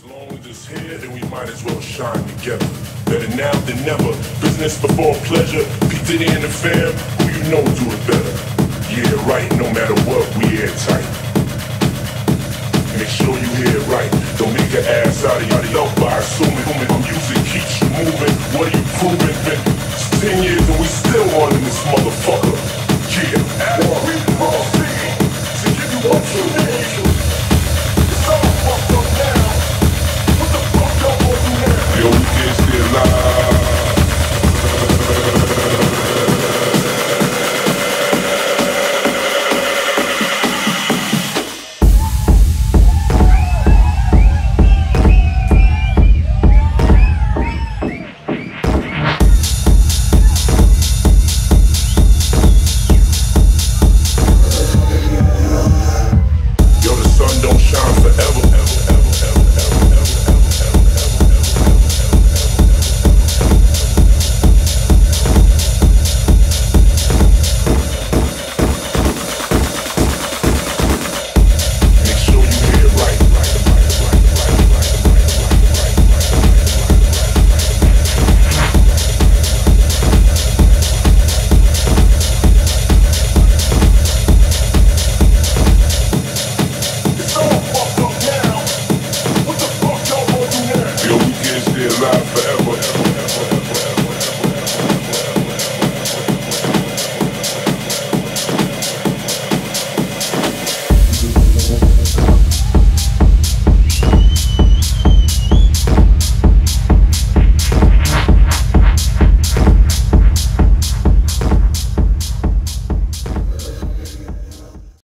long as it's here, then we might as well shine together. Better now than never. Business before pleasure. P. Diddy and the fam, who you know do it better. Yeah, right, no matter what, we airtight. Make sure you hear it right.